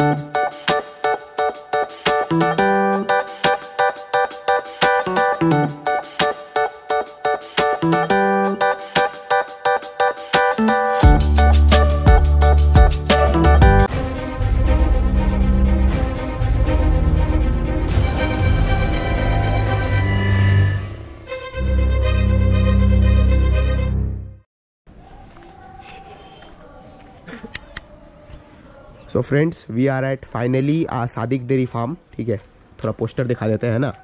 So friends, we are at finally Sadiq dairy farm. ठीक है, थोड़ा पोस्टर दिखा देते हैं ना।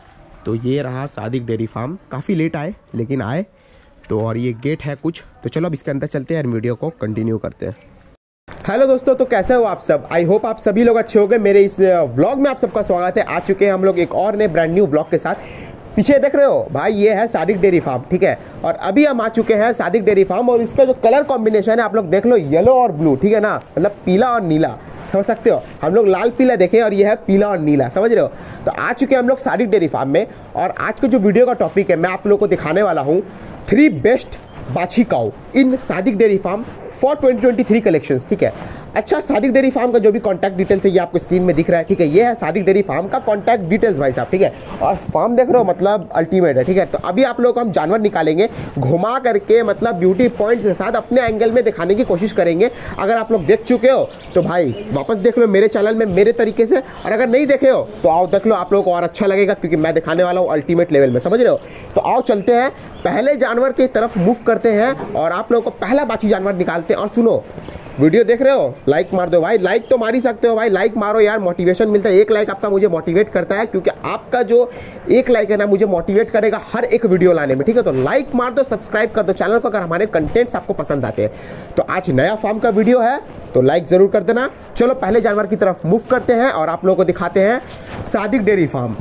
तो ये रहा सादिक डेयरी फार्म। काफ़ी लेट आए लेकिन आए तो, और ये गेट है कुछ। तो चलो अब इसके अंदर चलते हैं और वीडियो को कंटिन्यू करते हैं। हेलो दोस्तों, तो कैसे हो आप सब? आई होप आप सभी लोग अच्छे हो गए। मेरे इस व्लॉग में आप सबका स्वागत है। आ चुके हैं हम लोग एक और नए ब्रांड न्यू ब्लॉग के साथ। पीछे देख रहे हो भाई, ये है सादिक डेयरी फार्म। ठीक है, और अभी हम आ चुके हैं सादिक डेयरी फार्म। और इसका जो कलर कॉम्बिनेशन है आप लोग देख लो, येलो और ब्लू। ठीक है ना, मतलब पीला और नीला, समझ सकते हो। हम लोग लाल पीला देखे और ये है पीला और नीला, समझ रहे हो। तो आ चुके हैं हम लोग सादिक डेयरी फार्म में। और आज का जो वीडियो का टॉपिक है, मैं आप लोगों को दिखाने वाला हूँ 3 बेस्ट बाछी cow in Sadiq dairy farm for 2023 collections. ठीक है, अच्छा, सादिक डेयरी फार्म का जो भी कॉन्टैक्ट डिटेल्स है ये आपको स्क्रीन में दिख रहा है। ठीक है, ये है सादिक डेयरी फार्म का कॉन्टैक्ट डिटेल्स भाई साहब। ठीक है, और फार्म देख रहे हो, मतलब अल्टीमेट है। ठीक है, तो अभी आप लोग हम जानवर निकालेंगे घुमा करके, मतलब ब्यूटी पॉइंट्स के साथ अपने एंगल में दिखाने की कोशिश करेंगे। अगर आप लोग देख चुके हो तो भाई वापस देख लो मेरे चैनल में मेरे तरीके से, और अगर नहीं देखे हो तो आओ देख लो, आप लोगों को और अच्छा लगेगा क्योंकि मैं दिखाने वाला हूँ अल्टीमेट लेवल में, समझ रहे हो। तो आओ चलते हैं, पहले जानवर की तरफ मूव करते हैं और आप लोगों को पहला बाछी जानवर निकालते हैं। और सुनो, वीडियो देख रहे हो, लाइक मार दो भाई। लाइक तो मार ही सकते हो भाई, लाइक मारो यार, मोटिवेशन मिलता है। एक लाइक आपका मुझे मोटिवेट करता है, क्योंकि आपका जो एक लाइक है ना मुझे मोटिवेट करेगा हर एक वीडियो लाने में। ठीक है, तो लाइक मार दो, सब्सक्राइब कर दो चैनल को अगर हमारे कंटेंट्स आपको पसंद आते हैं। तो आज नया फार्म का वीडियो है तो लाइक जरूर कर देना। चलो पहले जानवर की तरफ मूव करते हैं और आप लोगों को दिखाते हैं सादिक डेयरी फार्म।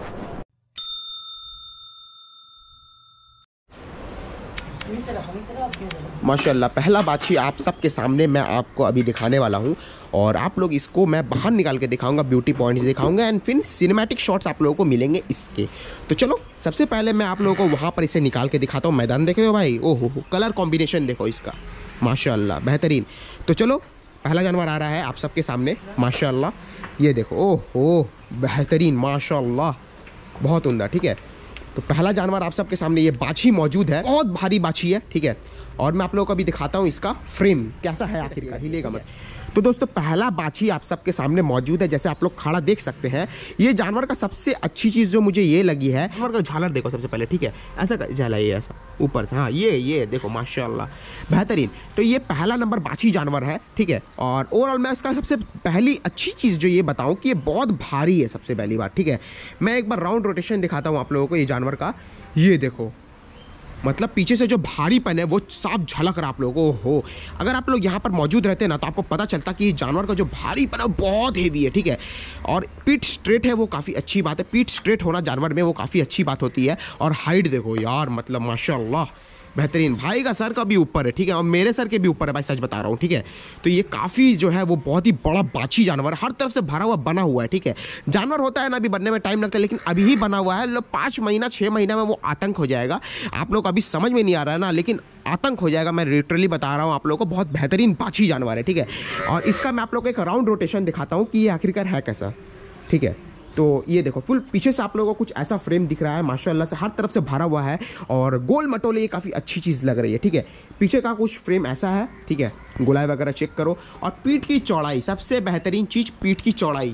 माशाल्लाह, पहला बाछी आप सबके सामने मैं आपको अभी दिखाने वाला हूं। और आप लोग इसको मैं बाहर निकाल के दिखाऊंगा, ब्यूटी पॉइंट्स दिखाऊंगा एंड फिर सिनेमैटिक शॉट्स आप लोगों को मिलेंगे इसके। तो चलो सबसे पहले मैं आप लोगों को वहां पर इसे निकाल के दिखाता हूं। मैदान देख रहे हो भाई, ओहो कलर कॉम्बिनेशन देखो इसका, माशाल्लाह बेहतरीन। तो चलो पहला जानवर आ रहा है आप सबके सामने, माशाल्लाह ये देखो, ओहो बेहतरीन, माशाल्लाह बहुत उम्दा। ठीक है, तो पहला जानवर आप सबके सामने ये बाछी मौजूद है, बहुत भारी बाछी है। ठीक है, और मैं आप लोगों को अभी दिखाता हूँ इसका फ्रेम कैसा है आखिरकार, हिलेगा मत। तो दोस्तों पहला बाछी आप सबके सामने मौजूद है, जैसे आप लोग खड़ा देख सकते हैं। ये जानवर का सबसे अच्छी चीज़ जो मुझे ये लगी है, जानवर का झालर देखो सबसे पहले। ठीक है, ऐसा झाला ये ऐसा ऊपर से, हाँ ये देखो माशाल्लाह बेहतरीन। तो ये पहला नंबर बाछी जानवर है। ठीक है, और ओवरऑल मैं इसका सबसे पहली अच्छी चीज़ जो ये बताऊँ कि ये बहुत भारी है सबसे पहली बात। ठीक है, मैं एक बार राउंड रोटेशन दिखाता हूँ आप लोगों को ये जानवर का। ये देखो, मतलब पीछे से जो भारीपन है वो साफ झलक रहा आप लोगों को। हो अगर आप लोग यहाँ पर मौजूद रहते ना तो आपको पता चलता कि जानवर का जो भारीपन है बहुत हेवी है। ठीक है, और पीठ स्ट्रेट है, वो काफ़ी अच्छी बात है। पीठ स्ट्रेट होना जानवर में वो काफ़ी अच्छी बात होती है। और हाइट देखो यार, मतलब माशाल्लाह बेहतरीन। भाई का सर का भी ऊपर है। ठीक है, और मेरे सर के भी ऊपर है भाई, सच बता रहा हूँ। ठीक है, तो ये काफ़ी जो है वो बहुत ही बड़ा बाछी जानवर, हर तरफ से भरा हुआ बना हुआ है। ठीक है, जानवर होता है ना अभी बनने में टाइम लगता है, लेकिन अभी ही बना हुआ है। 5 महीना 6 महीना में वो आतंक हो जाएगा। आप लोग अभी समझ में नहीं आ रहा है ना, लेकिन आतंक हो जाएगा। मैं लिटरली बता रहा हूँ आप लोगों को, बहुत बेहतरीन बाछी जानवर है। ठीक है, और इसका मैं आप लोग को एक राउंड रोटेशन दिखाता हूँ कि ये आखिरकार है कैसा। ठीक है, तो ये देखो फुल पीछे से आप लोगों को कुछ ऐसा फ्रेम दिख रहा है, माशाल्लाह से हर तरफ से भरा हुआ है और गोल मटोले, ये काफ़ी अच्छी चीज़ लग रही है। ठीक है, पीछे का कुछ फ्रेम ऐसा है। ठीक है, गोलाई वगैरह चेक करो। और पीठ की चौड़ाई, सबसे बेहतरीन चीज़ पीठ की चौड़ाई।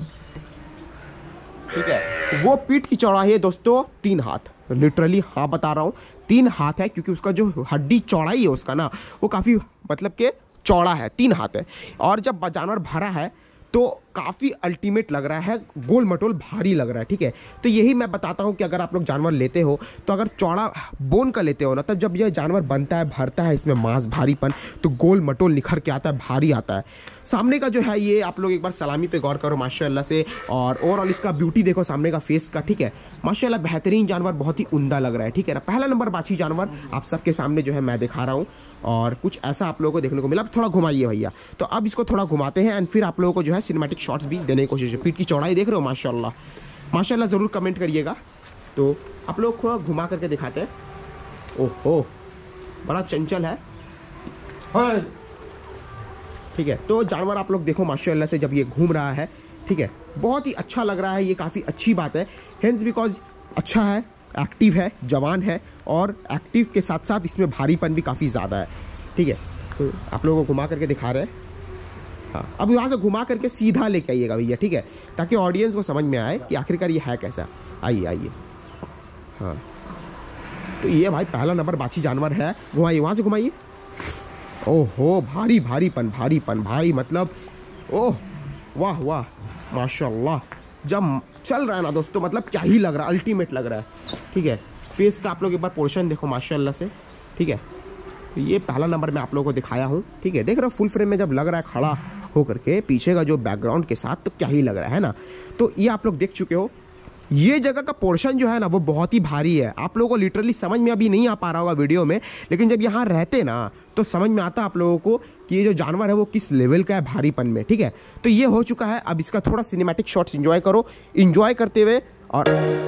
ठीक है, वो पीठ की चौड़ाई है दोस्तों 3 हाथ, लिटरली हाँ बता रहा हूँ 3 हाथ है, क्योंकि उसका जो हड्डी चौड़ाई है उसका ना वो काफ़ी मतलब के चौड़ा है, 3 हाथ है। और जब जानवर भरा है तो काफ़ी अल्टीमेट लग रहा है, गोल मटोल भारी लग रहा है। ठीक है, तो यही मैं बताता हूँ कि अगर आप लोग जानवर लेते हो तो अगर चौड़ा बोन का लेते हो ना, तब जब यह जानवर बनता है, भरता है, इसमें मांस भारीपन, तो गोल मटोल निखर के आता है, भारी आता है। सामने का जो है ये आप लोग एक बार सलामी पे गौर करो माशाल्लाह से। और ओवरऑल इसका ब्यूटी देखो सामने का फेस का। ठीक है, माशाल्लाह बेहतरीन जानवर, बहुत ही उम्दा लग रहा है। ठीक है ना, पहला नंबर बाछी जानवर आप सबके सामने जो है मैं दिखा रहा हूँ। और कुछ ऐसा आप लोगों को देखने को मिला। अब थोड़ा घुमाइए भैया, तो अब इसको थोड़ा घुमाते हैं एंड फिर आप लोगों को जो है सिनेमैटिक शॉट्स भी देने की कोशिश है। पीठ की चौड़ाई देख रहे हो माशाल्लाह, माशाल्लाह ज़रूर कमेंट करिएगा। तो आप लोग को घुमा करके दिखाते हैं। ओहो बड़ा चंचल है। हाँ ठीक है। तो जानवर आप लोग देखो माशाल्लाह से जब ये घूम रहा है, ठीक है, बहुत ही अच्छा लग रहा है, ये काफ़ी अच्छी बात है। हेंस बिकॉज अच्छा है, एक्टिव है, जवान है, और एक्टिव के साथ साथ इसमें भारीपन भी काफ़ी ज़्यादा है, ठीक है। तो आप लोगों को घुमा करके दिखा रहे हैं। हाँ, अब यहाँ से घुमा करके सीधा लेके आइएगा भैया, ठीक है, ताकि ऑडियंस को समझ में आए कि आखिरकार ये है कैसा। आइए आइए। हाँ, तो ये भाई पहला नंबर बाछी जानवर है। घुमाइए, वहाँ से घुमाइए। ओहो, भारी भारीपन, भारीपन भाई, मतलब ओह वाह वाह माशाल्लाह। जब चल रहा है ना दोस्तों, मतलब क्या ही लग रहा है, अल्टीमेट लग रहा है, ठीक है। फेस का आप लोग एक बार पोर्शन देखो माशाल्लाह से, ठीक है। तो ये पहला नंबर मैं आप लोगों को दिखाया हूँ, ठीक है। देख रहे हो फुल फ्रेम में जब लग रहा है खड़ा होकर के, पीछे का जो बैकग्राउंड के साथ, तो क्या ही लग रहा है ना। तो ये आप लोग देख चुके हो। ये जगह का पोर्शन जो है ना वो बहुत ही भारी है। आप लोगों को लिटरली समझ में अभी नहीं आ पा रहा होगा वीडियो में, लेकिन जब यहाँ रहते ना तो समझ में आता आप लोगों को कि ये जो जानवर है वो किस लेवल का है भारीपन में, ठीक है। तो ये हो चुका है। अब इसका थोड़ा सिनेमैटिक शॉट्स एंजॉय करो, एंजॉय करते हुए। और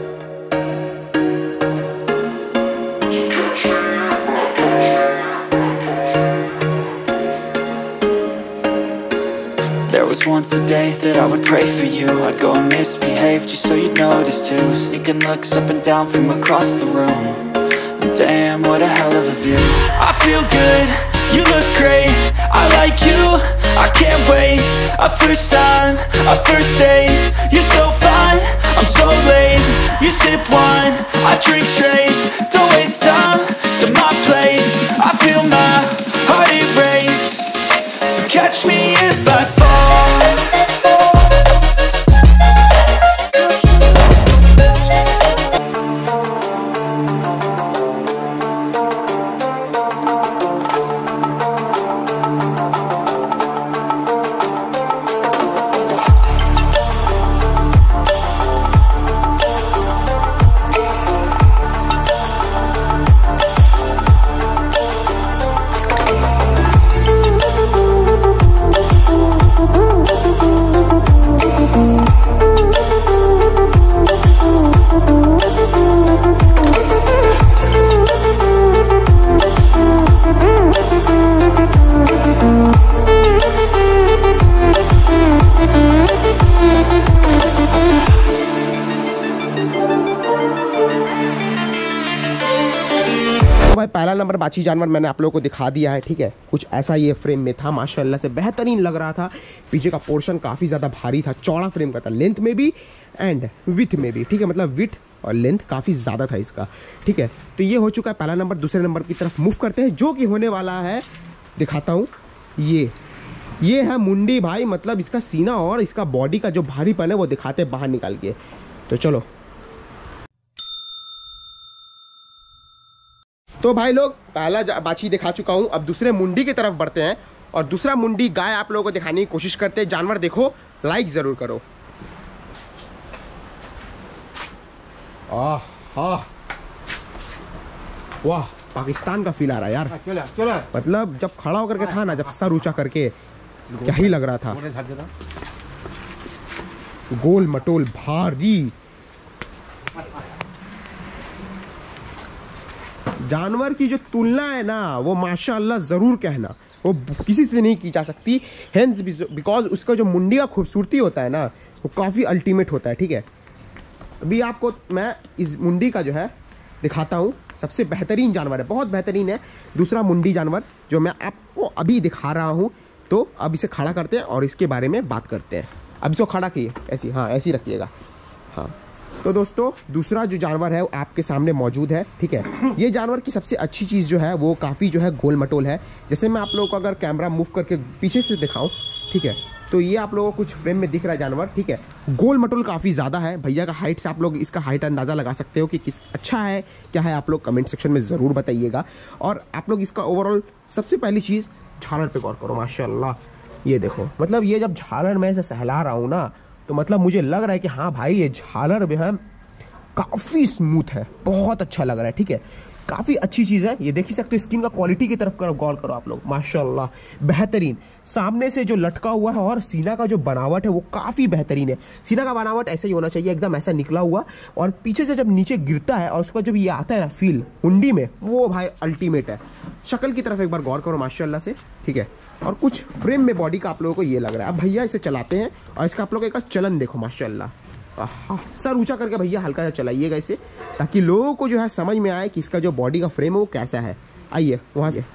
There was once a day that I would pray for you. I'd go and misbehave just so you'd notice too. Sneaking looks up and down from across the room. And damn, what a hell of a view. I feel good, you look great, I like you, I can't wait. A first time, a first date, you're so fine, I'm so late. You sip wine, I drink straight. Don't waste time to my place. I feel my heart erase. So catch me if I fall. भाई पहला number बाछी जानवर मैंने आप लोगों को दिखा दिया है, ठीक है। कुछ ऐसा ये फ्रेम में था, माशाल्लाह से बेहतरीन लग रहा था। पीछे का पोर्शन काफ़ी ज़्यादा भारी था, चौड़ा फ्रेम का था, लेंथ में भी एंड विथ में भी, ठीक है। मतलब विथ और लेंथ काफ़ी ज़्यादा था इसका, ठीक है। तो ये हो चुका है पहला नंबर। दूसरे नंबर की तरफ मूव करते हैं, जो कि होने वाला है, दिखाता हूँ। ये है मुंडी भाई, मतलब इसका सीना और इसका बॉडी का जो भारीपन है वो दिखाते हैं बाहर निकाल के। तो चलो, तो भाई लोग पहला बाछी दिखा चुका हूं, अब दूसरे मुंडी की तरफ बढ़ते हैं और दूसरा मुंडी गाय आप लोगों को दिखाने की कोशिश करते हैं। जानवर देखो, लाइक जरूर करो। वाह, पाकिस्तान का फील आ रहा है यार। चलो मतलब जब खड़ा होकर के था ना, जब सर ऊंचा करके, क्या ही लग रहा था। गोल मटोल भारी जानवर की जो तुलना है ना वो माशाअल्लाह ज़रूर कहना, वो किसी से नहीं की जा सकती। हेंस बिकॉज उसका जो मुंडी का खूबसूरती होता है ना वो काफ़ी अल्टीमेट होता है, ठीक है। अभी आपको मैं इस मुंडी का जो है दिखाता हूँ। सबसे बेहतरीन जानवर है, बहुत बेहतरीन है दूसरा मुंडी जानवर जो मैं आपको अभी दिखा रहा हूँ। तो अब इसे खड़ा करते हैं और इसके बारे में बात करते हैं। अब इसको खड़ा किए ऐसी, हाँ ऐसी रखिएगा, हाँ। तो दोस्तों दूसरा जो जानवर है वो आपके सामने मौजूद है, ठीक है। ये जानवर की सबसे अच्छी चीज़ जो है वो काफ़ी जो है गोल मटोल है। जैसे मैं आप लोगों को अगर कैमरा मूव करके पीछे से दिखाऊं, ठीक है, तो ये आप लोगों को कुछ फ्रेम में दिख रहा है जानवर, ठीक है। गोल मटोल काफ़ी ज़्यादा है। भैया का हाइट से आप लोग इसका हाइट अंदाज़ा लगा सकते हो कि किस अच्छा है क्या है, आप लोग कमेंट सेक्शन में ज़रूर बताइएगा। और आप लोग इसका ओवरऑल सबसे पहली चीज़ झालर पे गौर करो, माशाल्लाह। ये देखो, मतलब ये जब झालर में से सहला रहा हूँ ना, तो मतलब मुझे लग रहा है कि हाँ भाई ये झालर जो है काफ़ी स्मूथ है, बहुत अच्छा लग रहा है, ठीक है। काफ़ी अच्छी चीज़ है। ये देख ही सकते हो, स्किन का क्वालिटी की तरफ गौर करो आप लोग, माशाल्लाह बेहतरीन। सामने से जो लटका हुआ है और सीना का जो बनावट है वो काफ़ी बेहतरीन है। सीना का बनावट ऐसा ही होना चाहिए, एकदम ऐसा निकला हुआ, और पीछे से जब नीचे गिरता है और उसका जब ये आता है ना फील मुंडी में, वो भाई अल्टीमेट है। शक्ल की तरफ एक बार गौर करो माशाल्लाह से, ठीक है। और कुछ फ्रेम में बॉडी का आप लोगों को ये लग रहा है। अब भैया इसे चलाते हैं और इसका आप लोगों का चलन देखो माशाल्लाह। सर ऊंचा करके भैया हल्का सा चलाइएगा इसे, ताकि लोगों को जो है समझ में आए कि इसका जो बॉडी का फ्रेम है वो कैसा है। आइए वहाँ से,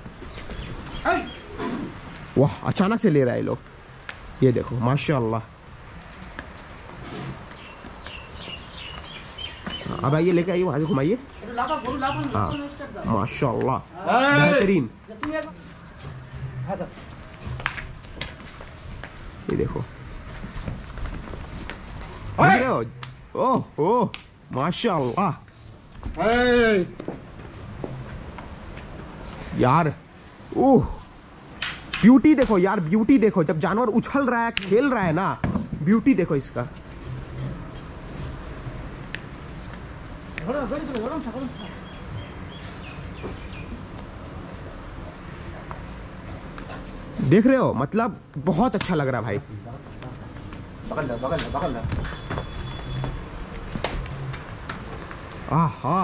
वाह अचानक से ले रहा है लोग, ये देखो माशाल्लाह। अब आइए लेके आइए, वहाँ से घुमाइए। हाँ माशाल्लाह बेहतरीन, ये देखो ओह ओह माशाल्लाह यार। ओह ब्यूटी देखो यार, ब्यूटी देखो, जब जानवर उछल रहा है खेल रहा है ना, ब्यूटी देखो इसका। देख रहे हो, मतलब बहुत अच्छा लग रहा है भाई। बगल आहा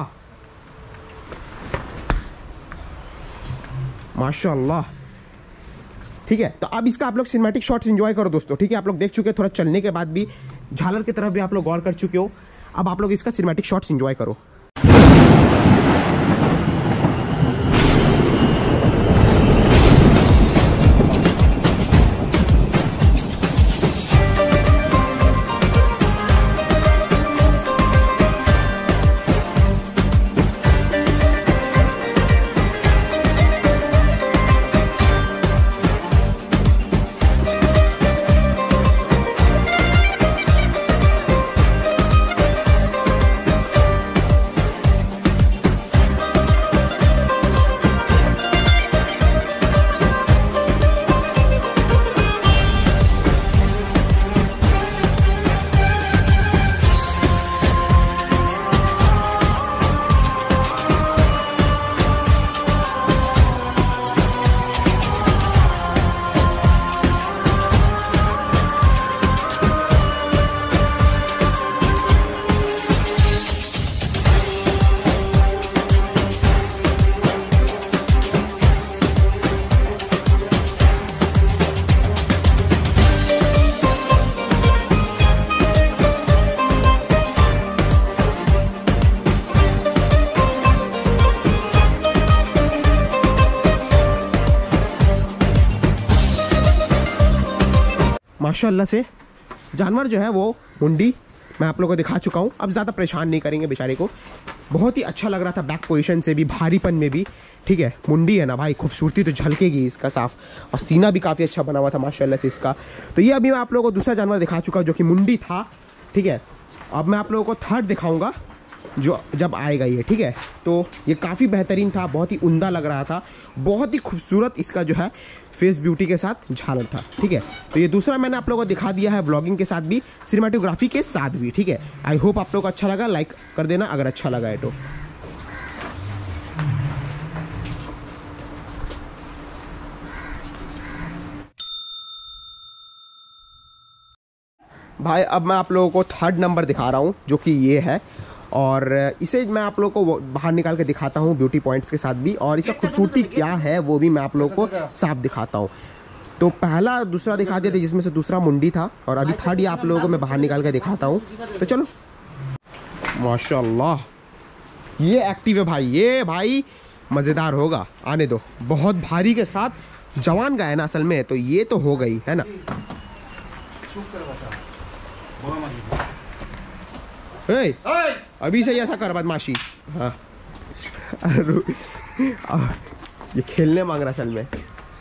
माशाल्लाह। ठीक है, तो अब इसका आप लोग सिनेमैटिक शॉट्स एंजॉय करो दोस्तों। ठीक है, आप लोग देख चुके हो, थोड़ा चलने के बाद भी झालर की तरफ भी आप लोग गौर कर चुके हो। अब आप लोग इसका सिनेमैटिक शॉट्स एंजॉय करो। माशाल्लाह से जानवर जो है वो मुंडी मैं आप लोगों को दिखा चुका हूँ। अब ज़्यादा परेशान नहीं करेंगे बेचारे को। बहुत ही अच्छा लग रहा था बैक पोजीशन से भी, भारीपन में भी। ठीक है, मुंडी है ना भाई, खूबसूरती तो झलकेगी इसका साफ, और सीना भी काफ़ी अच्छा बना हुआ था माशाल्लाह से इसका। तो ये अभी मैं आप लोगों को दूसरा जानवर दिखा चुका हूँ जो कि मुंडी था। ठीक है, अब मैं आप लोगों को थर्ड दिखाऊंगा जो जब आएगा ये। ठीक है, तो ये काफ़ी बेहतरीन था, बहुत ही उम्दा लग रहा था, बहुत ही खूबसूरत इसका जो है फेस ब्यूटी के साथ झालर था। ठीक है, तो ये दूसरा मैंने आप लोगों को दिखा दिया है व्लॉगिंग के साथ भी, सिनेमेटोग्राफी के साथ भी। ठीक है, आई होप आप लोगों को अच्छा लगा, लाइक कर देना अगर अच्छा लगा है तो। भाई अब मैं आप लोगों को थर्ड नंबर दिखा रहा हूँ जो कि ये है, और इसे मैं आप लोगों को बाहर निकाल के दिखाता हूँ ब्यूटी पॉइंट्स के साथ भी, और इसका खूबसूरती क्या है वो भी मैं आप लोगों को साफ दिखाता हूँ। तो पहला दूसरा दिखा दिया था जिसमें से दूसरा मुंडी था, और अभी थर्ड ये आप लोगों को मैं बाहर निकाल के दिखाता हूँ। तो चलो, माशाल्लाह ये एक्टिव है भाई, ये भाई मज़ेदार होगा, आने दो। बहुत भारी के साथ जवान गाय है ना असल में, तो ये तो हो गई है ना। अभी से ऐसा कर बदमाशी। हाँ ये खेलने मांग रहा असल में।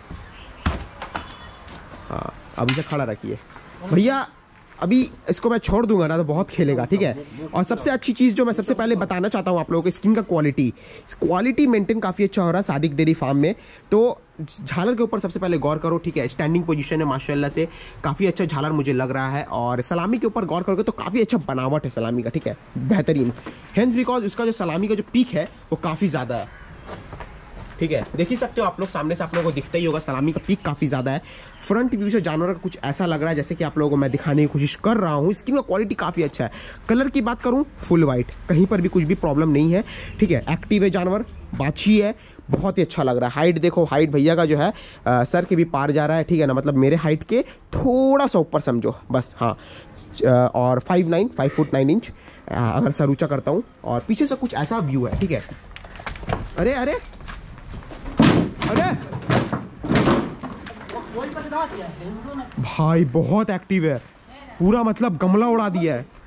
हाँ अभी से खड़ा रखिए भैया, अभी इसको मैं छोड़ दूंगा ना तो बहुत खेलेगा। ठीक है, और सबसे अच्छी चीज़ जो मैं सबसे पहले बताना चाहता हूँ आप लोगों को, स्किन का क्वालिटी मेंटेन काफ़ी अच्छा हो रहा है सादिक डेयरी फार्म में। तो झालर के ऊपर सबसे पहले गौर करो। ठीक है, स्टैंडिंग पोजीशन है माशाल्लाह से, काफ़ी अच्छा झालर मुझे लग रहा है। और सलामी के ऊपर गौर करोगे तो काफ़ी अच्छा बनावट है सलामी का। ठीक है, बेहतरीन, हेंस बिकॉज उसका जो सलामी का जो पीक है वो काफ़ी ज़्यादा है। ठीक है, देख ही सकते हो आप लोग, सामने से आप लोगों को दिखता ही होगा, सलामी का पीक काफ़ी ज़्यादा है। फ्रंट व्यू से जानवर का कुछ ऐसा लग रहा है जैसे कि आप लोगों को मैं दिखाने की कोशिश कर रहा हूँ। स्किन का क्वालिटी काफ़ी अच्छा है। कलर की बात करूँ फुल वाइट, कहीं पर भी कुछ भी प्रॉब्लम नहीं है। ठीक है, एक्टिव है जानवर, बाछी है, बहुत ही अच्छा लग रहा है। हाइट देखो, हाइट भैया का जो है सर के भी पार जा रहा है, ठीक है ना, मतलब मेरे हाइट के थोड़ा सा ऊपर समझो बस, हाँ। और 5 फुट 9 इंच अगर सर ऊँचा करता हूँ। और पीछे से कुछ ऐसा व्यू है, ठीक है। अरे अरे अरे भाई बहुत एक्टिव है, पूरा मतलब गमला उड़ा दिया है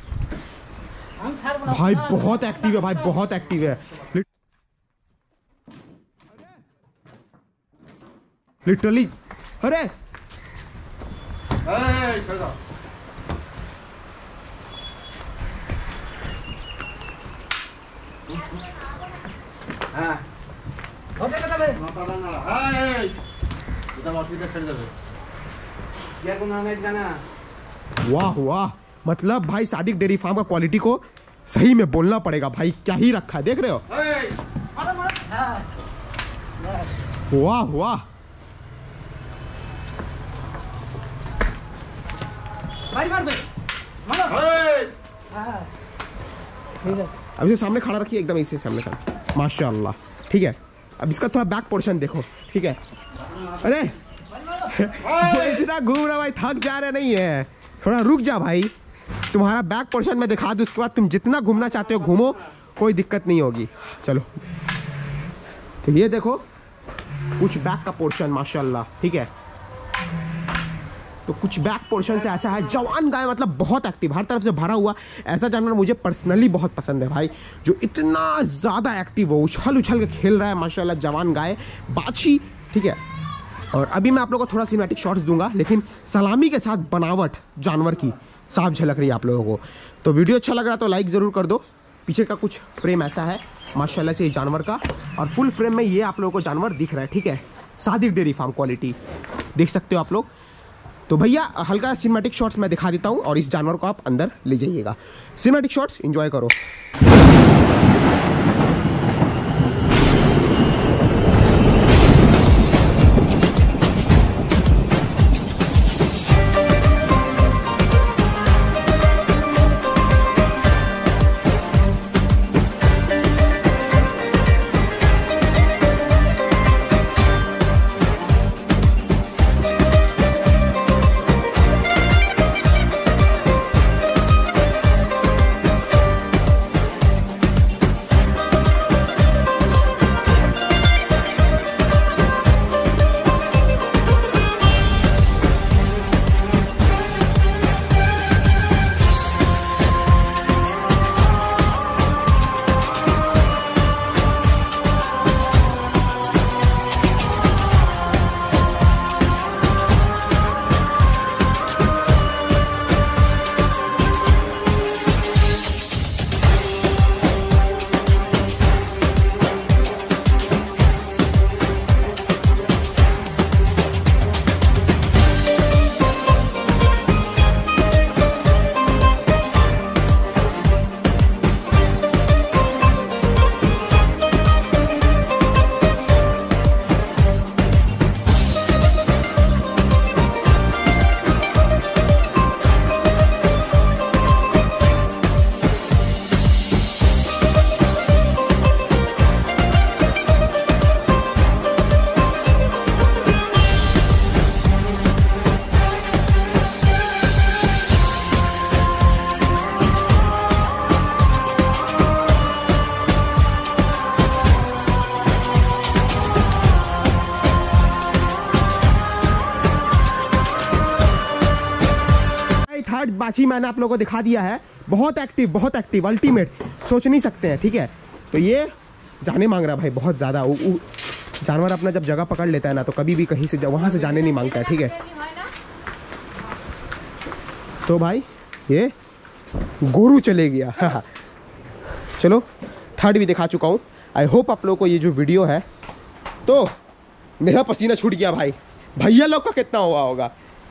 भाई, बहुत एक्टिव है भाई, बहुत एक्टिव है लिटरली। अरे वाह वाह, मतलब भाई सादिक डेयरी फार्म का क्वालिटी को सही में बोलना पड़ेगा भाई, क्या ही रखा है, देख रहे हो। वाह वाह, अब इसे सामने खड़ा रखिए, एकदम इसे सामने खड़ा, माशाल्लाह, ठीक है। अब इसका थोड़ा बैक पोर्शन देखो, ठीक है। अरे इतना घूम रहा भाई, थक जा रहा नहीं है, थोड़ा रुक जा भाई, तुम्हारा बैक पोर्शन में दिखा दूं, उसके बाद तुम जितना घूमना चाहते हो घूमो, कोई दिक्कत नहीं होगी। चलो तो ये देखो कुछ बैक का पोर्शन माशाल्लाह, ठीक है। तो कुछ बैक पोर्शन से ऐसा है, जवान गाय मतलब बहुत एक्टिव, हर तरफ से भरा हुआ ऐसा जानवर मुझे पर्सनली बहुत पसंद है भाई, जो इतना ज़्यादा एक्टिव हो, उछल उछल के खेल रहा है माशाल्लाह, जवान गाय बाछी, ठीक है। और अभी मैं आप लोगों को थोड़ा सिनेमैटिक शॉट्स दूंगा, लेकिन सलामी के साथ बनावट जानवर की साफ झलक रही है आप लोगों को। तो वीडियो अच्छा लग रहा तो लाइक ज़रूर कर दो। पीछे का कुछ फ्रेम ऐसा है माशाल्लाह से ये जानवर का, और फुल फ्रेम में ये आप लोगों को जानवर दिख रहा है, ठीक है। सादिक डेयरी फार्म क्वालिटी देख सकते हो आप लोग। तो भैया हल्का सिनेमैटिक शॉट्स मैं दिखा देता हूँ, और इस जानवर को आप अंदर ले जाइएगा। सिनेमैटिक शॉट्स एंजॉय करो। थर्ड बाछी मैंने आप लोगों को दिखा दिया है, बहुत एक्टिव अल्टीमेट, सोच नहीं सकते हैं, ठीक है। तो ये जाने मांग रहा है भाई बहुत ज़्यादा। जानवर अपना जब जगह पकड़ लेता है ना, तो कभी भी कहीं से वहाँ से जाने नहीं मांगता है, ठीक है। तो भाई ये गोरू चले गया। चलो थर्ड भी दिखा चुका हूँ। आई होप आप लोगों को ये जो वीडियो है, तो मेरा पसीना छूट गया भाई, भैया लोग का कितना हुआ होगा,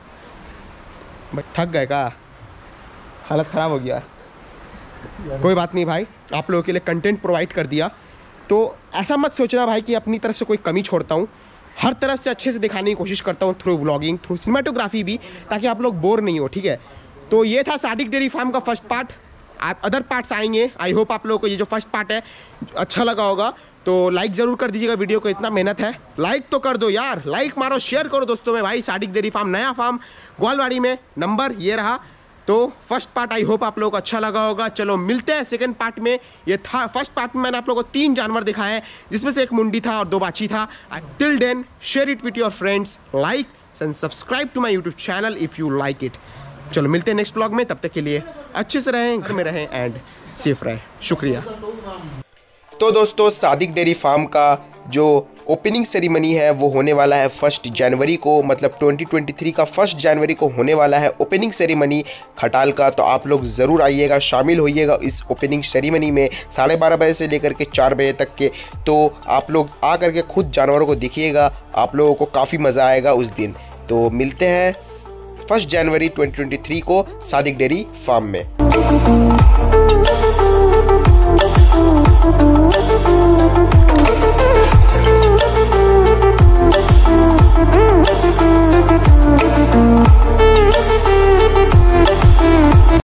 थक गए का, हालत ख़राब हो गया। कोई बात नहीं भाई, आप लोगों के लिए कंटेंट प्रोवाइड कर दिया। तो ऐसा मत सोचना भाई कि अपनी तरफ से कोई कमी छोड़ता हूँ, हर तरफ से अच्छे से दिखाने की कोशिश करता हूँ, थ्रू व्लॉगिंग, थ्रू सिनेमेटोग्राफी भी, ताकि आप लोग बोर नहीं हो, ठीक है। तो ये था सादिक डेयरी फार्म का फर्स्ट पार्ट। आप अदर पार्ट्स आएंगे। आई होप आप लोगों को ये जो फर्स्ट पार्ट है अच्छा लगा होगा। तो लाइक ज़रूर कर दीजिएगा वीडियो को, इतना मेहनत है, लाइक तो कर दो यार, लाइक मारो, शेयर करो दोस्तों में भाई। सादिक डेयरी फार्म नया फार्म ग्वालवाड़ी में, नंबर ये रहा। तो फर्स्ट पार्ट आई होप आप लोगों को अच्छा लगा होगा। चलो मिलते हैं सेकंड पार्ट में। ये था फर्स्ट पार्ट में मैंने आप लोगों को 3 जानवर दिखाए हैं, जिसमें से एक मुंडी था और 2 बाछी था। Till then share it with your friends, like and subscribe to my YouTube channel if you like it. चलो मिलते हैं नेक्स्ट ब्लॉग में, तब तक के लिए अच्छे से रहें, घर में रहें एंड सेफ रहें। शुक्रिया। तो दोस्तों सादिक डेयरी फार्म का जो ओपनिंग सेरेमनी है वो होने वाला है 1 जनवरी को, मतलब 2023 का 1 जनवरी को होने वाला है ओपनिंग सेरेमनी खटाल का। तो आप लोग ज़रूर आइएगा, शामिल होइएगा इस ओपनिंग सेरेमनी में 12:30 बजे से लेकर के 4 बजे तक के। तो आप लोग आ करके खुद जानवरों को देखिएगा, आप लोगों को काफ़ी मज़ा आएगा उस दिन। तो मिलते हैं 1 जनवरी 2023 को सादिक डेयरी फार्म में।